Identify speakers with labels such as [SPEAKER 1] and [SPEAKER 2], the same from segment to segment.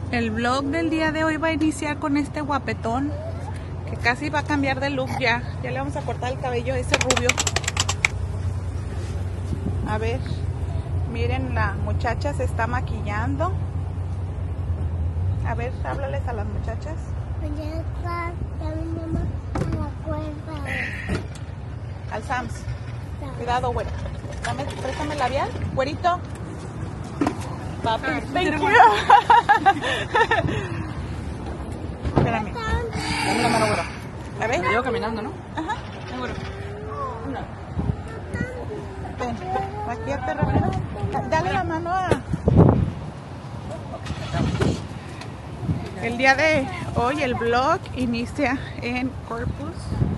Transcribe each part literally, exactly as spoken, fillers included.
[SPEAKER 1] El vlog del día de hoy va a iniciar con este guapetón que casi va a cambiar de look ya. Ya le vamos a cortar el cabello a ese rubio. A ver, miren, la muchacha se está maquillando. A ver, háblales a las muchachas. Al Sams. Cuidado, güero. Dame, préstame el labial, güerito. Papi, thank you. Espérame. Dame la mano, güero. A ver.
[SPEAKER 2] Me llevo caminando, ¿no?
[SPEAKER 1] Ajá.
[SPEAKER 2] Ven, güero. Una.
[SPEAKER 1] Ven, maquillate rápido. Dale la mano a... El día de hoy el vlog inicia en Corpus.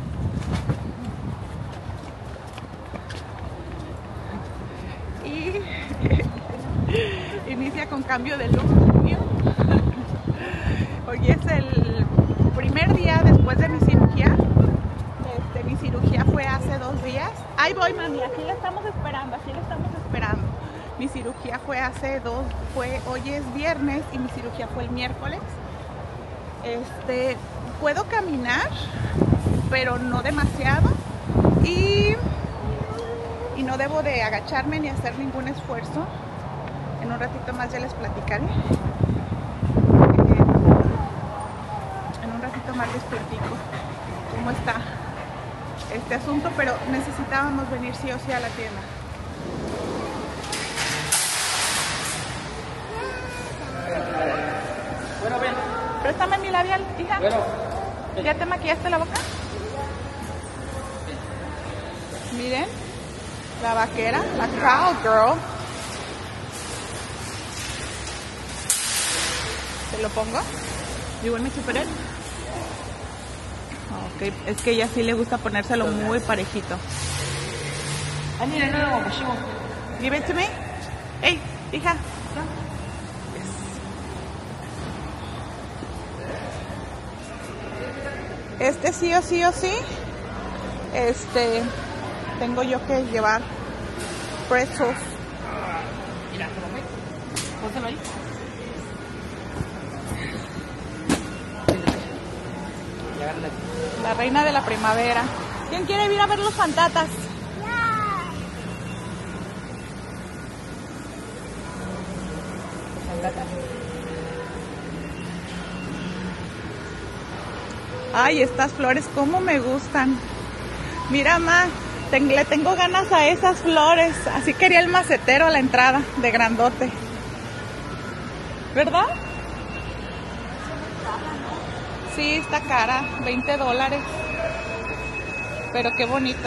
[SPEAKER 1] Y inicia con cambio de look mío. Hoy es el primer día después de mi cirugía. Este, mi cirugía fue hace dos días. Ahí voy, mami, aquí la estamos esperando, aquí la estamos esperando. Mi cirugía fue hace dos, fue hoy es viernes y mi cirugía fue el miércoles. Este, puedo caminar, pero no demasiado, y, y no debo de agacharme ni hacer ningún esfuerzo. En un ratito más ya les platicaré. Eh, en un ratito más les platico cómo está este asunto, pero necesitábamos venir sí o sí a la tienda.
[SPEAKER 2] Bueno, ven.
[SPEAKER 1] Préstame mi labial, hija.
[SPEAKER 2] Bueno.
[SPEAKER 1] ¿Ya te maquillaste la boca? Miren, la vaquera, la cowgirl. ¿Te lo pongo? You want me to put it? Ok, es que ella sí le gusta ponérselo muy parejito. Give it to me. Hey, hija. Este sí o sí o sí, este, tengo yo que llevar pretzels.
[SPEAKER 2] Mira, pónselo ahí.
[SPEAKER 1] La reina de la primavera. ¿Quién quiere ir a ver los fantatas? Ay, estas flores, cómo me gustan. Mira, ma, ten, le tengo ganas a esas flores. Así quería el macetero a la entrada, de grandote. ¿Verdad? Sí, está cara, veinte dólares. Pero qué bonita.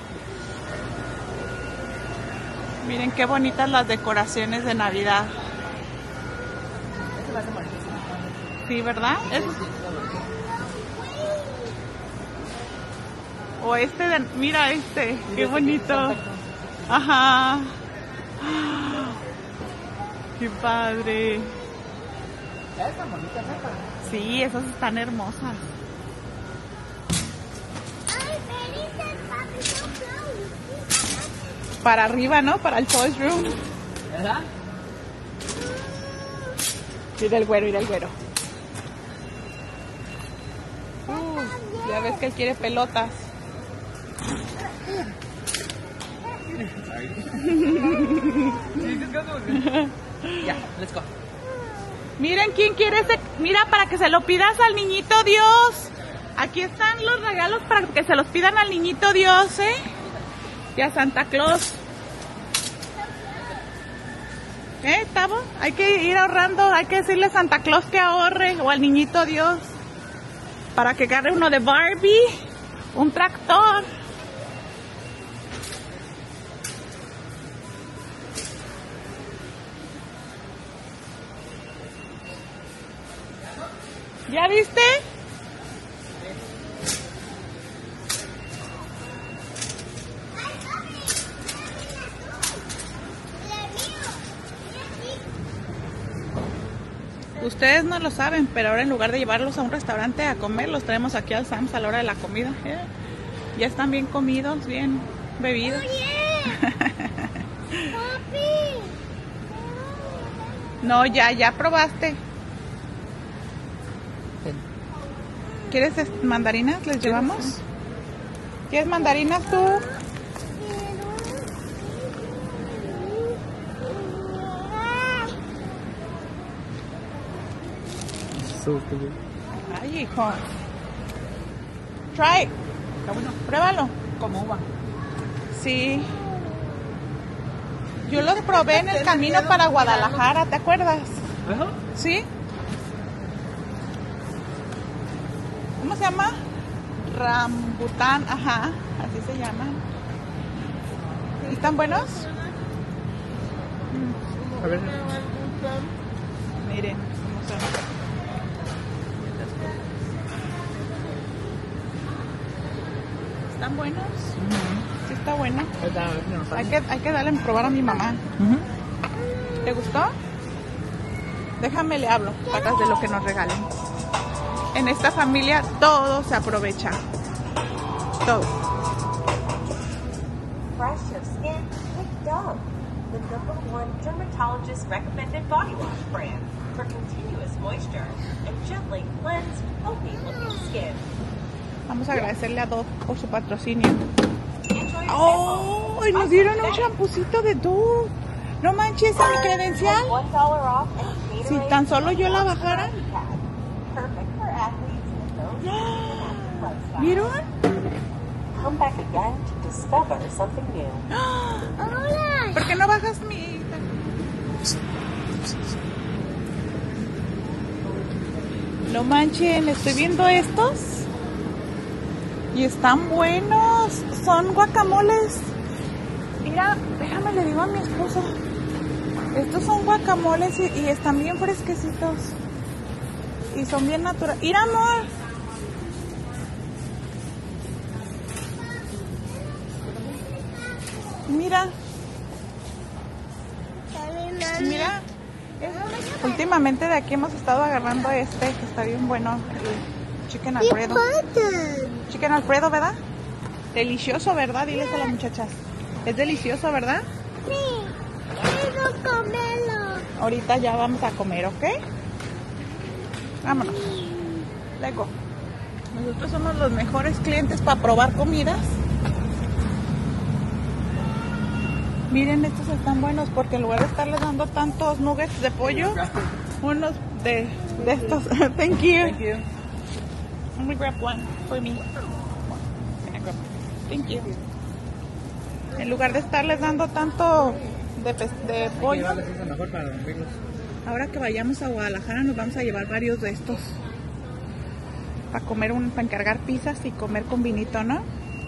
[SPEAKER 1] Miren qué bonitas las decoraciones de Navidad. Sí, ¿verdad? Es... O este, de... mira este, qué bonito. Ajá. Qué padre.
[SPEAKER 2] Están bonitas, ¿eh?
[SPEAKER 1] Sí, esas están hermosas. Para arriba, ¿no? Para el toys room.
[SPEAKER 2] ¿Verdad?
[SPEAKER 1] Mira el güero, mira el güero. Uh, ya ves que él quiere pelotas.
[SPEAKER 2] Ya, let's go.
[SPEAKER 1] Miren quién quiere ese. Mira, para que se lo pidas al niñito Dios. Aquí están los regalos para que se los pidan al niñito Dios, ¿eh? Y a Santa Claus. ¿Eh, Tavo? Hay que ir ahorrando. Hay que decirle a Santa Claus que ahorre. O al niñito Dios. Para que agarre uno de Barbie. Un tractor. ¿Ya viste? Ustedes no lo saben, pero ahora en lugar de llevarlos a un restaurante a comer, los traemos aquí al Sam's a la hora de la comida. ¿Eh? Ya están bien comidos, bien bebidos. No, ya, ya probaste. ¿Quieres mandarinas? ¿Les llevamos? ¿Quieres mandarinas tú? Ay, hijo. Try.
[SPEAKER 2] Está bueno.
[SPEAKER 1] Pruébalo.
[SPEAKER 2] Como uva.
[SPEAKER 1] Sí. Yo los probé en el camino para Guadalajara, ¿te acuerdas?
[SPEAKER 2] ¿Eso?
[SPEAKER 1] ¿Sí? ¿Cómo se llama? Rambután, ajá, así se llaman. ¿Están buenos?
[SPEAKER 2] A ver.
[SPEAKER 1] Miren cómo son. ¿Están buenos?
[SPEAKER 2] Uh-huh.
[SPEAKER 1] Sí está bueno.
[SPEAKER 2] Está, no, está
[SPEAKER 1] Hay que, hay que darle a probar a mi mamá.
[SPEAKER 2] uh-huh.
[SPEAKER 1] ¿Te gustó? Déjame le hablo, pagas de lo que nos regalen. En esta familia todo se aprovecha. Todo.
[SPEAKER 3] Fresh of skin with Dove, the number one dermatologist recommended body wash brand for continuous moisture and gently cleanse healthy looking skin.
[SPEAKER 1] Vamos a agradecerle a Dove por su patrocinio.
[SPEAKER 3] Enjoy your
[SPEAKER 1] ¡Oh!
[SPEAKER 3] sample.
[SPEAKER 1] Nos dieron un champucito de Dove. No manches, ¿a mi credencial?
[SPEAKER 3] one dollar off and
[SPEAKER 1] Si tan solo yo la bajara.
[SPEAKER 3] Perfect for athletes and those seeking an active lifestyle.
[SPEAKER 1] ¿Vieron?
[SPEAKER 3] Come back again to discover something new.
[SPEAKER 1] ¿Por qué no bajas mi...? No manchen, estoy viendo estos. Y están buenos. Son guacamoles. Mira, déjame le digo a mi esposo. Estos son guacamoles y, y están bien fresquecitos. Y son bien naturales. Mira, amor. Mira. Mira. Últimamente de aquí hemos estado agarrando este que está bien bueno. El chicken Alfredo. Chicken Alfredo, ¿verdad? Delicioso, ¿verdad? Diles a las muchachas. Es delicioso, ¿verdad?
[SPEAKER 4] Sí, quiero comerlo.
[SPEAKER 1] Ahorita ya vamos a comer, ¿ok? Vámonos. Luego. Nosotros somos los mejores clientes para probar comidas. Miren, estos están buenos porque en lugar de estarles dando tantos nuggets de pollo, unos de, de estos. Thank you.
[SPEAKER 2] Thank you.
[SPEAKER 1] I'm gonna grab one for me. Thank you. En lugar de estarles dando tanto de, de pollo,
[SPEAKER 2] Llevarles eso mejor para dormirlos.
[SPEAKER 1] ahora que vayamos a Guadalajara nos vamos a llevar varios de estos para comer un, para encargar pizzas y comer con vinito, ¿no?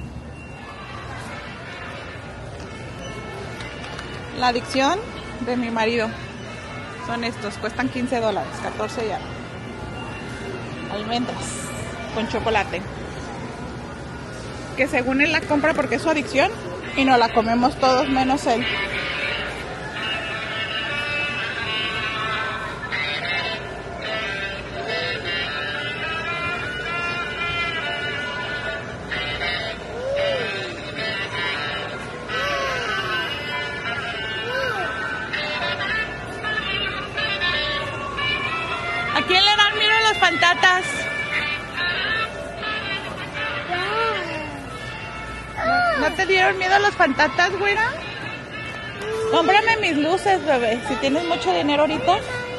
[SPEAKER 1] La adicción de mi marido son estos, cuestan quince dólares, catorce ya. Almendras con chocolate. Que según él la compra porque es su adicción y nos la comemos todos menos él. ¿A quién le dan miedo las pantatas? ¿No te dieron miedo las pantatas, güera? Cómprame mis luces, bebé. Si tienes mucho dinero ahorita.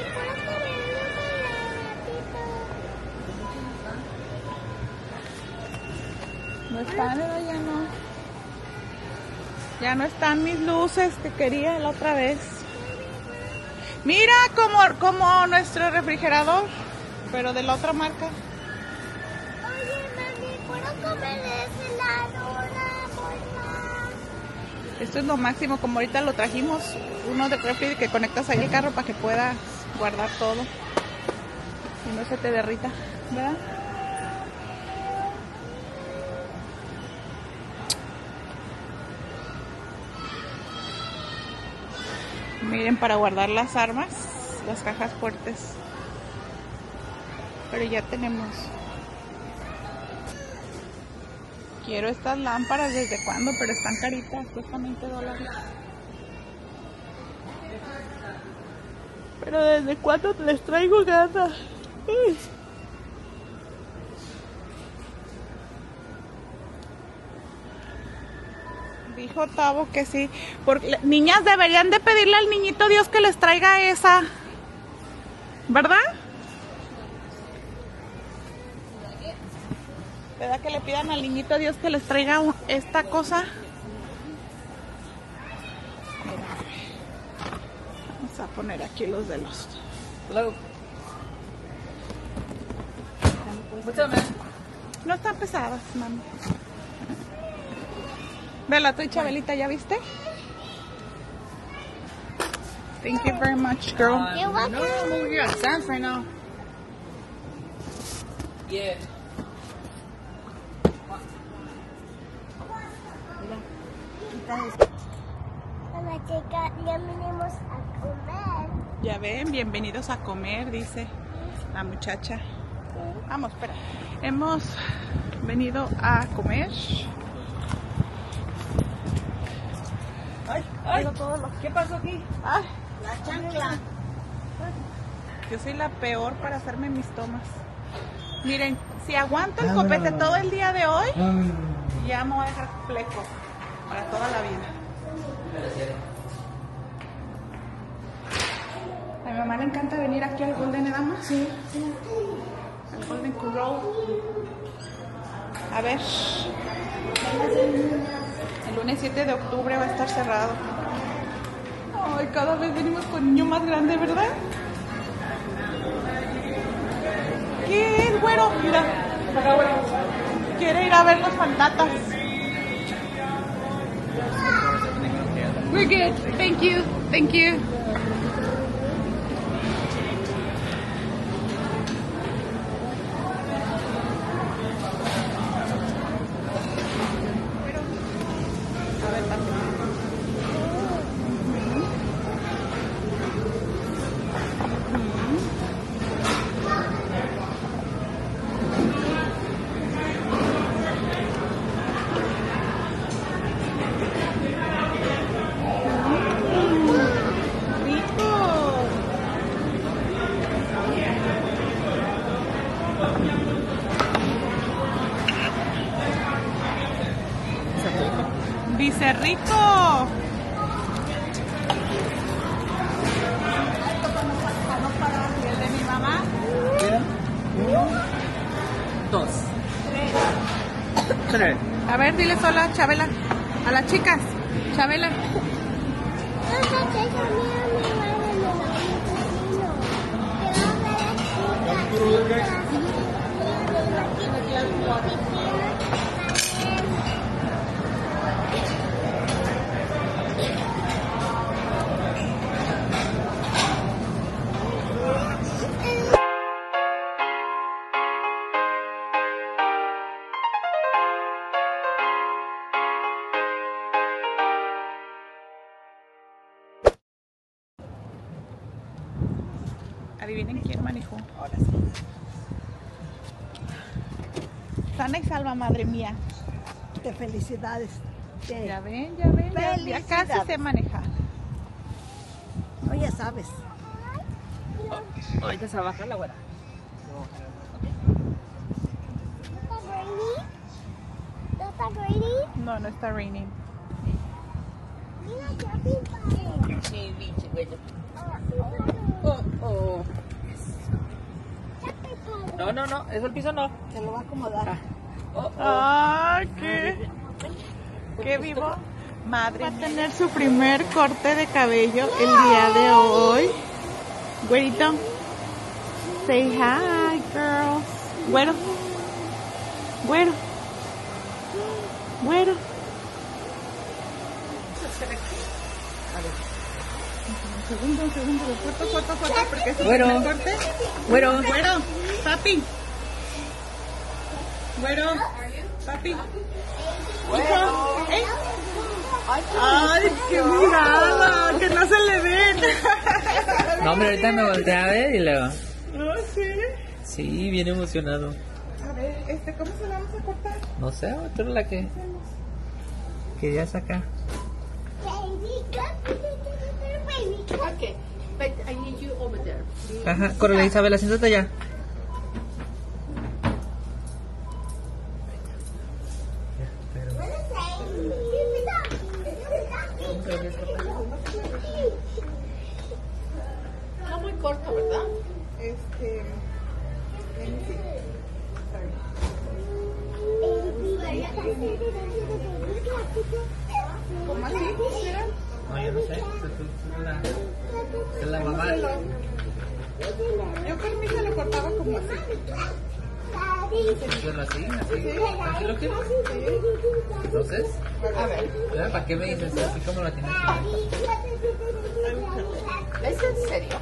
[SPEAKER 1] No están, ¿verdad? Ya no. Ya no están mis luces que quería la otra vez. Mira como, como nuestro refrigerador, pero de la otra marca.
[SPEAKER 4] Oye, mami, ¿puedo comer ese helado, por favor?
[SPEAKER 1] Esto es lo máximo, como ahorita lo trajimos, uno de refri que conectas ahí el carro para que puedas guardar todo y no se te derrita, ¿verdad? Miren, para guardar las armas, las cajas fuertes. Pero ya tenemos. Quiero estas lámparas, ¿desde cuándo? Pero están caritas, cuestan veinte dólares. Pero ¿desde cuándo les traigo ganas? Dijo Tavo que sí. Porque, niñas, deberían de pedirle al niñito Dios que les traiga esa. ¿Verdad? ¿Verdad que le pidan al niñito Dios que les traiga esta cosa? Vamos a poner aquí los de los...
[SPEAKER 2] Hello. What's up, man?
[SPEAKER 1] No están pesadas, mami. Vela, tú y Chabelita, ¿ya viste? Thank you very much, girl.
[SPEAKER 4] You're welcome.
[SPEAKER 2] No, I'm over here at Sam's right now. Yeah.
[SPEAKER 4] Hola, chicas, ya venimos a comer.
[SPEAKER 1] Ya ven, bienvenidos a comer, dice la muchacha. Vamos, espera. Hemos venido a comer.
[SPEAKER 2] Ay, ay. ¿Qué pasó aquí?
[SPEAKER 1] Ay,
[SPEAKER 3] La chancla.
[SPEAKER 1] yo soy la peor para hacerme mis tomas. Miren, si aguanto el copete todo el día de hoy, ya me voy a dejar fleco para toda la vida. A mi mamá le encanta venir aquí al Golden Edama. Sí. Al Golden Corral. A ver. El lunes siete de octubre va a estar cerrado. Ay, cada vez venimos con niño más grande, ¿verdad? ¿Qué es, güero? Mira. Quiere ir a ver los fantasmas. We're good. Thank you. Thank you. A ver, papi. Dice rico. ¿Y el de mi mamá?
[SPEAKER 2] Mira. Uno. Dos. Tres.
[SPEAKER 1] A ver, diles hola, Chabela. A las chicas. Chabela.
[SPEAKER 4] Esa chica mía me va a regalar un vecino. Quiero ver a
[SPEAKER 1] Adivinen quién manejó. Ahora sí. Sana y salva, madre mía.
[SPEAKER 5] De felicidades. De-
[SPEAKER 1] Ya ven, ya ven, ya, ya casi
[SPEAKER 5] Felicidades.
[SPEAKER 1] sé manejar.
[SPEAKER 5] No, ya sabes.
[SPEAKER 2] Ahorita se va a bajar la güera.
[SPEAKER 4] ¿Está raining? ¿No está raining?
[SPEAKER 1] No, no está raining.
[SPEAKER 4] Mira, ya pinta.
[SPEAKER 2] Sí, bicho, güey.
[SPEAKER 4] Oh,
[SPEAKER 2] Oh, oh.
[SPEAKER 4] ya pinta.
[SPEAKER 2] No, no, no. Eso el piso no.
[SPEAKER 5] Se lo va a acomodar.
[SPEAKER 2] Oh, oh.
[SPEAKER 1] ¡Ay, qué! ¡Qué vivo! Madre va a tener su primer corte de cabello el día de hoy. Güerito. Say hi, girls. Güero. Güero. Güero. Un segundo, un segundo. Foto, foto, foto, porque es el
[SPEAKER 2] Güero.
[SPEAKER 1] primer corte.
[SPEAKER 2] Güero.
[SPEAKER 1] Güero, papi. Güero, papi. Hijo, ¿eh? Ay, qué mirada, que no se le ven.
[SPEAKER 2] No, hombre, ahorita me volteé a ver y luego.
[SPEAKER 1] No sé.
[SPEAKER 2] Sí, bien emocionado.
[SPEAKER 1] A ver, este, ¿cómo se la vamos a cortar?
[SPEAKER 2] No sé, tú eres la que quería sacar.
[SPEAKER 6] Okay, but I need you over there.
[SPEAKER 2] Ajá, corre, Isabela, siéntate ya.
[SPEAKER 6] corto, ¿verdad?
[SPEAKER 1] Este... let me see. ¿Cómo así? ¿Será?
[SPEAKER 2] No, yo no sé. Es la, es la mamá.
[SPEAKER 1] Yo por mí se lo cortaba como así.
[SPEAKER 2] Yo así, así. ¿Así lo quieres? Entonces,
[SPEAKER 6] A ver,
[SPEAKER 2] ¿ya? ¿Para qué me dices así como lo tienes que
[SPEAKER 6] ¿es en serio?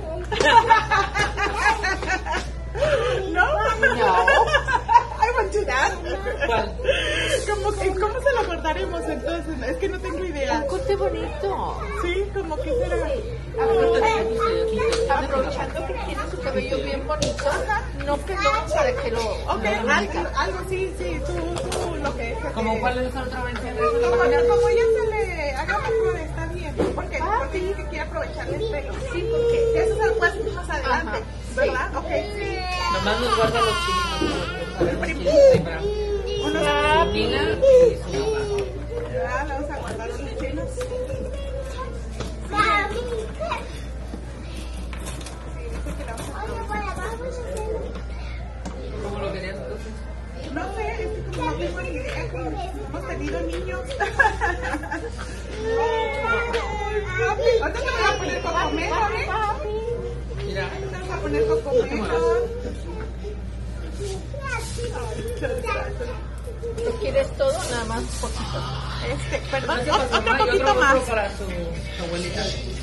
[SPEAKER 1] No,
[SPEAKER 6] No.
[SPEAKER 1] I won't do that.
[SPEAKER 2] ¿Cuál?
[SPEAKER 1] Como que, ¿cómo se lo cortaremos entonces? Es que no tengo idea.
[SPEAKER 6] Un corte bonito.
[SPEAKER 1] Sí, como que será.
[SPEAKER 6] Aprovechando que tiene su cabello bien bonito, no peló para que lo...
[SPEAKER 1] Ok,
[SPEAKER 6] lo
[SPEAKER 1] algo,
[SPEAKER 6] diga.
[SPEAKER 1] algo sí, sí, tú, tú lo que es. que
[SPEAKER 2] ¿Cómo
[SPEAKER 1] te-
[SPEAKER 2] cuál es la otra versión?
[SPEAKER 1] Como, como ya se le haga mejor, está bien. Porque, porque dice que quiere aprovecharle el pelo.
[SPEAKER 6] Sí, porque...
[SPEAKER 1] Eso se lo puedes hacer más adelante,
[SPEAKER 6] Ajá, sí.
[SPEAKER 1] ¿verdad? Ok, sí.
[SPEAKER 2] Nomás nos guarda los chinitos. A ver, más chinitos ahí para
[SPEAKER 1] Unos
[SPEAKER 2] Nina y su mamá.
[SPEAKER 1] ya, vamos a guardar los chinos.
[SPEAKER 2] ¿Cómo lo querías entonces?
[SPEAKER 1] No sé, es que como no tengo ni idea, como hemos tenido niños. Ahorita te voy a poner cocomejor, ¿eh?
[SPEAKER 2] Mira,
[SPEAKER 1] Te vas a poner cocomejor.
[SPEAKER 6] ¿Lo quieres todo? Nada más poquito.
[SPEAKER 1] Este, perdón,
[SPEAKER 2] ¿qué pasó,
[SPEAKER 1] otro
[SPEAKER 2] mamá? Y
[SPEAKER 1] poquito
[SPEAKER 2] otro
[SPEAKER 1] más.
[SPEAKER 2] otro para su abuelita.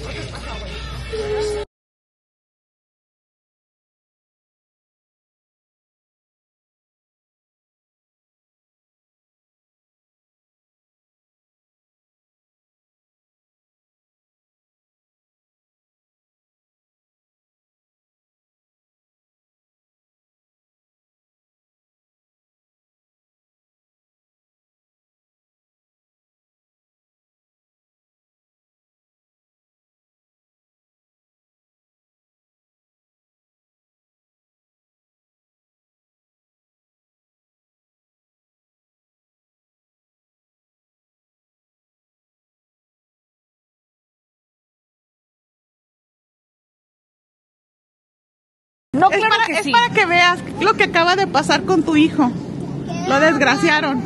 [SPEAKER 6] No,
[SPEAKER 1] Es,
[SPEAKER 6] claro
[SPEAKER 1] para,
[SPEAKER 6] que
[SPEAKER 1] es
[SPEAKER 6] sí.
[SPEAKER 1] para que veas lo que acaba de pasar con tu hijo. Lo desgraciaron.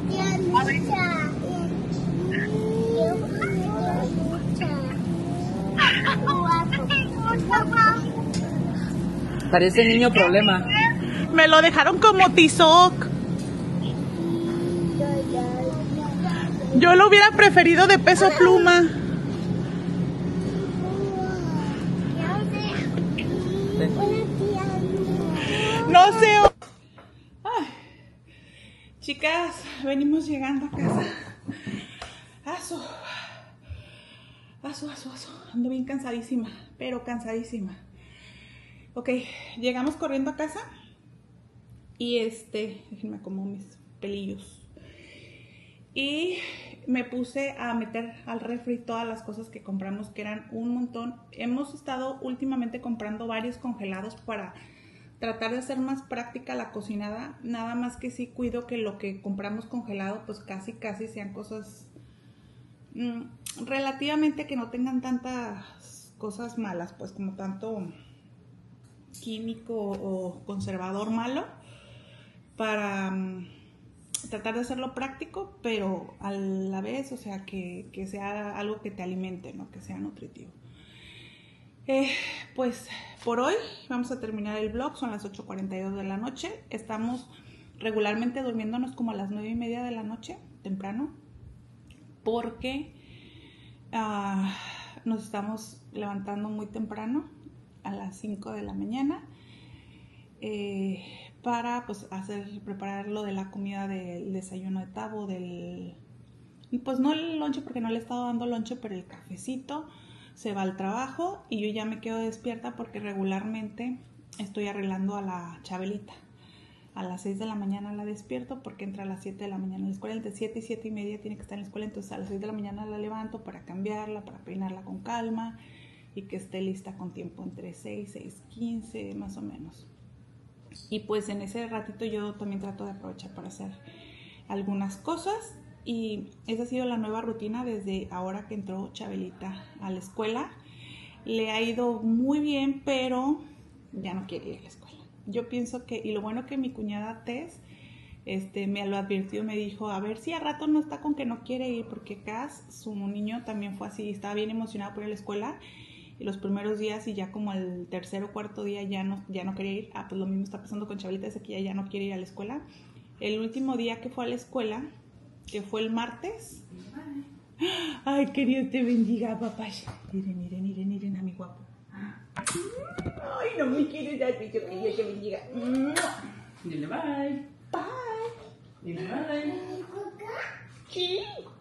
[SPEAKER 2] Parece niño problema.
[SPEAKER 1] Me lo dejaron como tizoc. Yo lo hubiera preferido de peso pluma. No sé. Ay. Chicas, venimos llegando a casa. Aso. Aso, aso, aso. Ando bien cansadísima, pero cansadísima. Ok, llegamos corriendo a casa. Y este, déjenme acomodar mis pelillos. Y me puse a meter al refri todas las cosas que compramos, que eran un montón. Hemos estado últimamente comprando varios congelados para tratar de hacer más práctica la cocinada. Nada más que sí cuido que lo que compramos congelado, pues casi casi sean cosas mmm, relativamente que no tengan tantas cosas malas, pues como tanto químico o conservador malo, para um, tratar de hacerlo práctico, pero a la vez, o sea, que, que sea algo que te alimente, ¿no? Que sea nutritivo. Eh, pues por hoy vamos a terminar el vlog, son las ocho cuarenta y dos de la noche. Estamos regularmente durmiéndonos como a las nueve y media de la noche, temprano, porque uh, nos estamos levantando muy temprano, a las cinco de la mañana, eh, para pues hacer, preparar lo de la comida del desayuno de Tavo, del, pues no el lonche porque no le he estado dando lonche, pero el cafecito. Se va al trabajo y yo ya me quedo despierta porque regularmente estoy arreglando a la Chabelita. A las seis de la mañana la despierto porque entra a las siete de la mañana a la escuela. Entre siete y siete y media tiene que estar en la escuela, entonces a las seis de la mañana la levanto para cambiarla, para peinarla con calma y que esté lista con tiempo entre seis, seis quince más o menos. Y pues en ese ratito yo también trato de aprovechar para hacer algunas cosas. Y esa ha sido la nueva rutina desde ahora que entró Chabelita a la escuela. le ha ido muy bien, pero ya no quiere ir a la escuela. Yo pienso que, y lo bueno que mi cuñada Tess este, me lo advirtió, me dijo, a ver si a rato no está con que no quiere ir, porque Cass, su niño, también fue así, estaba bien emocionado por ir a la escuela, y los primeros días y ya como el tercer o cuarto día ya no, ya no quería ir. Ah, pues lo mismo está pasando con Chabelita, desde que ella ya no quiere ir a la escuela. El último día que fue a la escuela, que fue el martes, ay, que Dios te bendiga, papá. Miren, miren, miren, miren a mi guapo. Ay, no me quieres dar beso, que Dios te bendiga.
[SPEAKER 2] Dile bye.
[SPEAKER 1] Bye.
[SPEAKER 2] Dile bye.
[SPEAKER 1] Sí.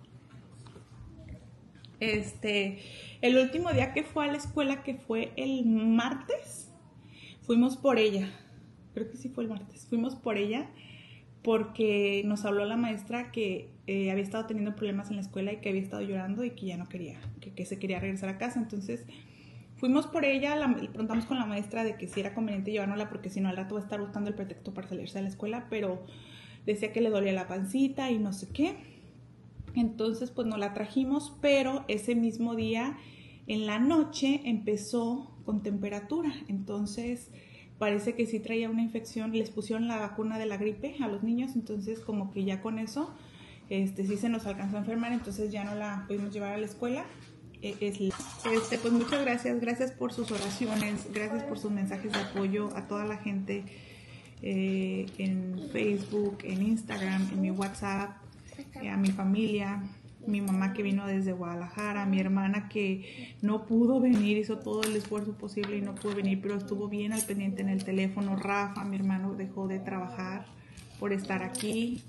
[SPEAKER 1] Este, el último día que fue a la escuela, que fue el martes, fuimos por ella. Creo que sí fue el martes. Fuimos por ella porque nos habló la maestra que eh, había estado teniendo problemas en la escuela y que había estado llorando y que ya no quería, que, que se quería regresar a casa. Entonces fuimos por ella, la, le preguntamos con la maestra de que si era conveniente llevárnosla porque si no al rato va a estar buscando el pretexto para salirse de la escuela, pero decía que le dolía la pancita y no sé qué. Entonces pues nos la trajimos, pero ese mismo día en la noche empezó con temperatura. Entonces parece que sí traía una infección, les pusieron la vacuna de la gripe a los niños, entonces como que ya con eso este, sí se nos alcanzó a enfermar, entonces ya no la pudimos llevar a la escuela. Este, pues muchas gracias, gracias por sus oraciones, gracias por sus mensajes de apoyo a toda la gente eh, en Facebook, en Instagram, en mi WhatsApp, eh, a mi familia, mi mamá que vino desde Guadalajara, mi hermana que no pudo venir, hizo todo el esfuerzo posible y no pudo venir, pero estuvo bien al pendiente en el teléfono. Rafa, mi hermano, dejó de trabajar por estar aquí.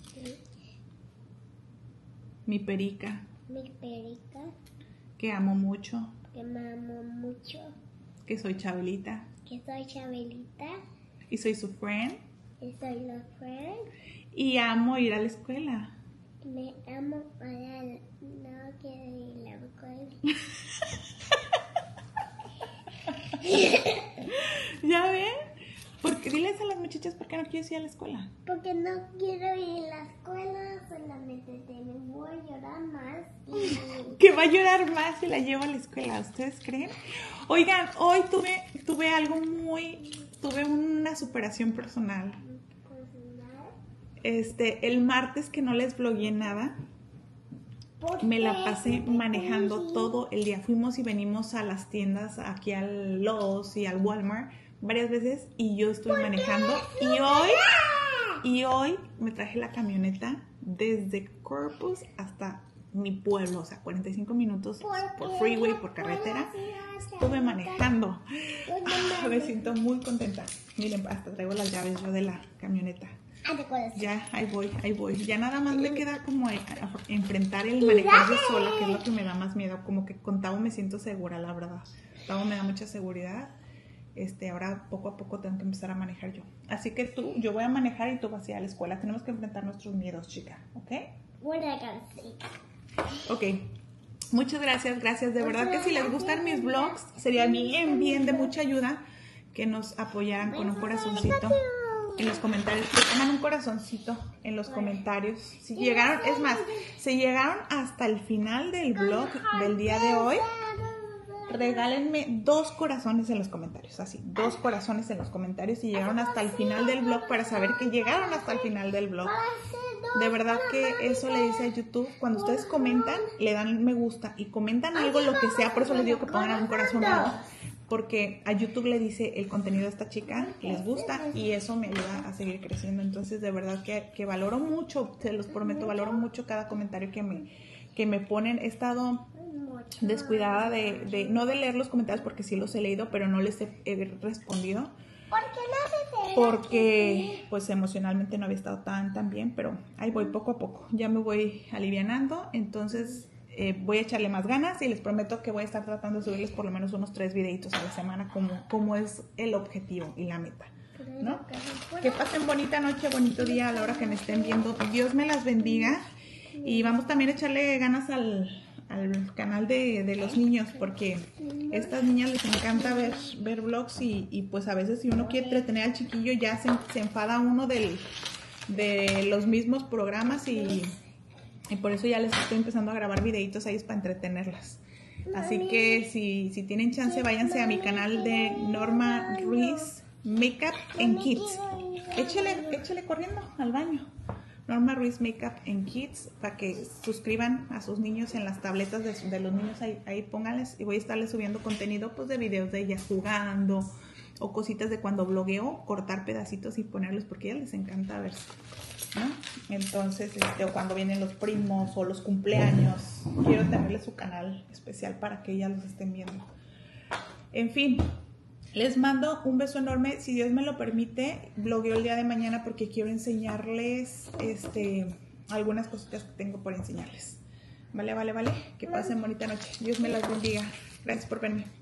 [SPEAKER 1] Mi perica,
[SPEAKER 4] Mi perica,
[SPEAKER 1] que amo mucho,
[SPEAKER 4] que me amo mucho,
[SPEAKER 1] que soy Chabelita
[SPEAKER 4] que soy Chabelita,
[SPEAKER 1] y soy su friend
[SPEAKER 4] que soy la friend,
[SPEAKER 1] y amo ir a la escuela.
[SPEAKER 4] me amo, ahora no quiero ir a la escuela.
[SPEAKER 1] ¿Ya ven? Porque diles a las muchachas por qué no quieres ir a la escuela.
[SPEAKER 4] Porque no quiero ir a la escuela, solamente te voy a llorar más y...
[SPEAKER 1] Que va a llorar más si la llevo a la escuela, ¿ustedes creen? Oigan, hoy tuve, tuve algo muy, tuve una superación personal. Este, el martes que no les vlogué nada, me la pasé manejando todo el día. Fuimos y venimos a las tiendas, aquí al Lowe's y al Walmart varias veces y yo estuve manejando y hoy, y hoy me traje la camioneta desde Corpus hasta mi pueblo, o sea, cuarenta y cinco minutos por freeway, por carretera. Estuve manejando. Ah, me siento muy contenta. Miren, hasta traigo las llaves yo de la camioneta. Ya, ahí voy, ahí voy. Ya nada más me queda como a, a enfrentar el manejar sola, que es lo que me da más miedo. Como que con Tavo me siento segura, la verdad. Tavo me da mucha seguridad. Este, ahora poco a poco tengo que empezar a manejar yo. Así que tú, yo voy a manejar y tú vas a ir a la escuela. Tenemos que enfrentar nuestros miedos, chica, ¿ok? Ok. Muchas gracias, gracias. De verdad que si les gustan mis vlogs, sería bien, bien de mucha ayuda que nos apoyaran con un corazoncito en los comentarios, que pongan un corazoncito en los comentarios. Si llegaron, es más, si llegaron hasta el final del vlog del día de hoy, regálenme dos corazones en los comentarios, así, dos corazones en los comentarios si llegaron hasta el final del vlog para saber que llegaron hasta el final del vlog. De verdad que eso le dice a YouTube, cuando ustedes comentan, le dan me gusta y comentan algo, lo que sea, por eso les digo que pongan un corazón, porque a YouTube le dice el contenido de esta chica les gusta y eso me ayuda a seguir creciendo. Entonces de verdad que, que valoro mucho, se los prometo, valoro mucho cada comentario que me, que me ponen. He estado descuidada de, de, no de leer los comentarios porque sí los he leído, pero no les he, he respondido. Porque pues emocionalmente no había estado tan, tan bien, pero ahí voy poco a poco, ya me voy alivianando, entonces eh, voy a echarle más ganas y les prometo que voy a estar tratando de subirles por lo menos unos tres videitos a la semana como, como es el objetivo y la meta, ¿no? Que pasen bonita noche, bonito día a la hora que me estén viendo, Dios me las bendiga y vamos también a echarle ganas al... al canal de, de los niños, porque a estas niñas les encanta ver, ver vlogs y, y pues a veces si uno quiere entretener al chiquillo ya se, se enfada uno del, de los mismos programas y, y por eso ya les estoy empezando a grabar videitos ahí para entretenerlas. Así que si, si tienen chance, váyanse a mi canal de Norma Ruiz Makeup and Kids. Échele, échele corriendo al baño. Norma Ruiz Makeup and Kids, para que suscriban a sus niños en las tabletas de, de los niños, ahí, ahí pónganles, y voy a estarles subiendo contenido pues de videos de ella jugando o cositas de cuando blogueo, cortar pedacitos y ponerlos porque a ellas les encanta verse, ¿no? Entonces, este, o cuando vienen los primos o los cumpleaños, quiero tenerles su canal especial para que ellas los estén viendo. En fin, les mando un beso enorme. Si Dios me lo permite, blogueo el día de mañana porque quiero enseñarles este, algunas cositas que tengo por enseñarles. Vale, vale, vale. Que pasen bonita noche. Dios me las bendiga. Gracias por verme.